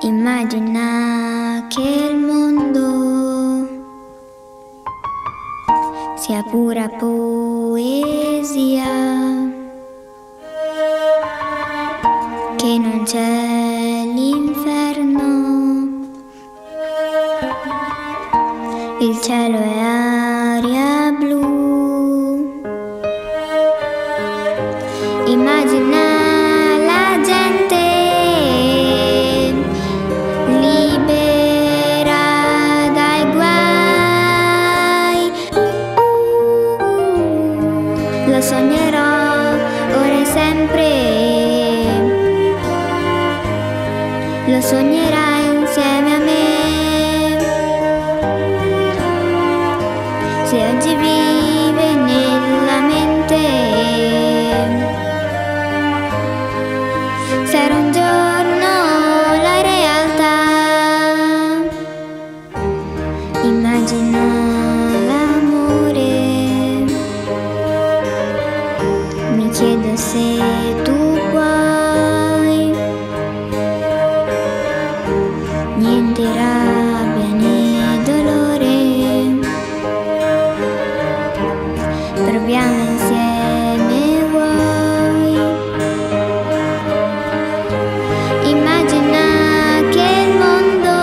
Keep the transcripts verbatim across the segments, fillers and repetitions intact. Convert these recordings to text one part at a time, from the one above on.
Immagina che il mondo sia pura poesia, che non c'è l'inferno, il cielo è aria blu. Immagina la gente libera dai guai. Lo sognerò ora e sempre, lo sognerai insieme a me. Se oggi vive nella mente, sarà un giorno la realtà. Immagina l'amore, mi chiedo se tu puoi. Niente rabbia né dolore, proviamo insieme, vuoi? Immagina che il mondo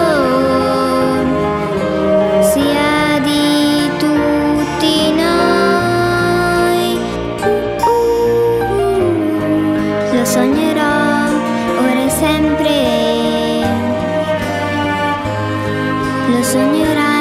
sia di tutti noi. Lo sognerò ora e sempre, lo sognerai.